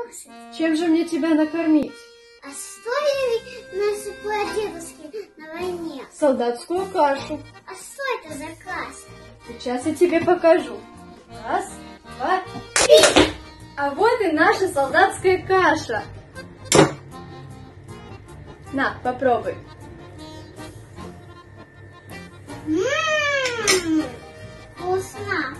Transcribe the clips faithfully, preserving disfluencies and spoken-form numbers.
покушать. Чем же мне тебя накормить? А что ли наши прадедушки на войне? Солдатскую кашу. А что это за каша? Сейчас я тебе покажу. Раз, два, три. А вот и наша солдатская каша. На, попробуй. Ммм, вкусно.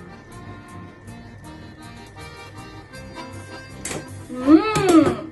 Ммм.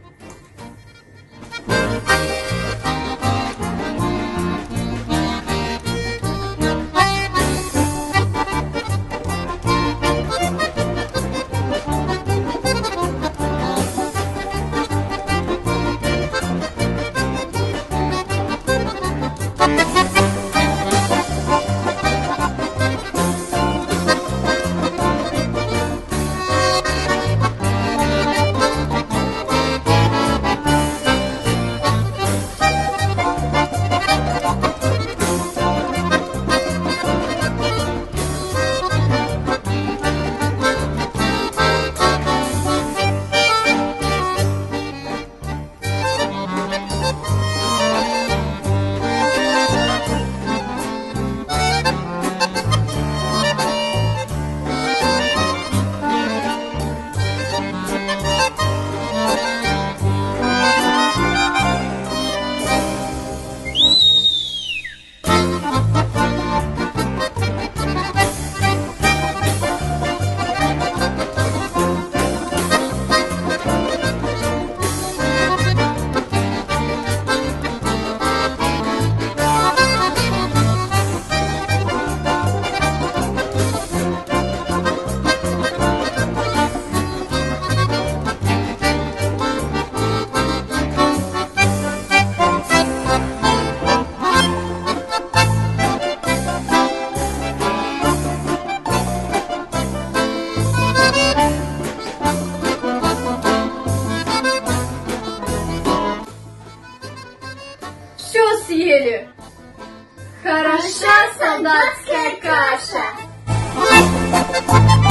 Все съели. Хороша солдатская каша.